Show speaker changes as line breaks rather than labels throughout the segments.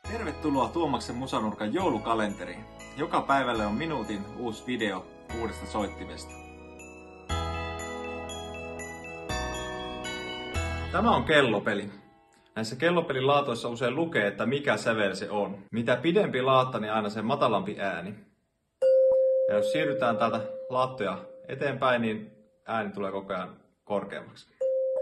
Tervetuloa Tuomaksen Musanurkan joulukalenteriin. Joka päivälle on minuutin uusi video uudesta soittimesta. Tämä on kellopeli. Näissä kellopelin laatoissa usein lukee, että mikä sävel se on. Mitä pidempi laatta, niin aina sen matalampi ääni. Ja jos siirrytään täältä laattoja eteenpäin, niin ääni tulee koko ajan korkeammaksi.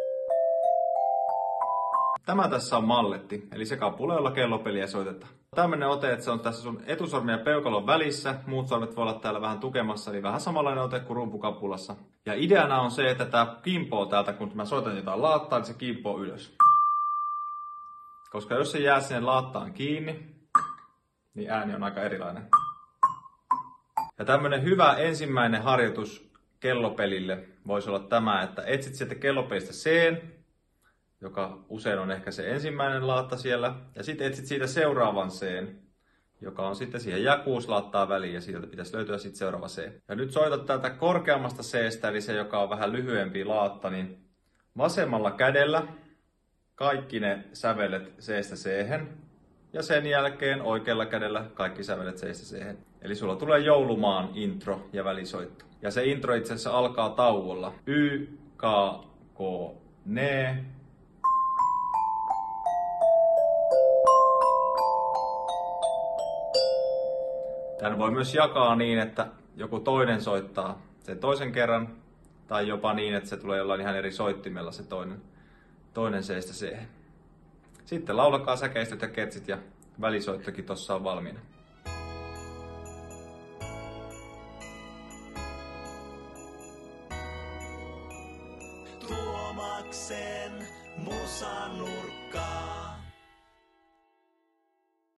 Tämä tässä on malletti, eli se kappale, jolla kellopeliä soitetaan. Tämmönen ote, että se on tässä sun etusormi ja peukalon välissä. Muut sormet voi olla täällä vähän tukemassa, eli vähän samanlainen ote kuin rumpukapulassa. Ja ideana on se, että tää kimpoo täältä, kun mä soitan jotain laattaa, niin se kimpoo ylös. Koska jos se jää sinne laattaan kiinni, niin ääni on aika erilainen. Ja tämmönen hyvä ensimmäinen harjoitus kellopelille voisi olla tämä, että etsit sieltä kellopelistä C, joka usein on ehkä se ensimmäinen laatta siellä, ja sitten etsit siitä seuraavan C, joka on sitten siihen jää 6 laattaa väliin, ja sieltä pitäisi löytyä sitten seuraava C. Ja nyt soitat täältä korkeammasta C:stä, eli se joka on vähän lyhyempi laatta, niin vasemmalla kädellä kaikki ne sävelet C:stä C:hen, ja sen jälkeen oikealla kädellä kaikki sävelet C:stä C:hen. Eli sulla tulee joulumaan intro ja välisoitto. Ja se intro itse asiassa alkaa tauolla. Y, K, K, ne. Tän voi myös jakaa niin, että joku toinen soittaa sen toisen kerran, tai jopa niin, että se tulee jollain ihan eri soittimella se toinen C:stä C. Sitten laulakaa säkeistöt ja ketsit ja välisoittokin tossa on valmiina.
Tuomaksen Musanurkka.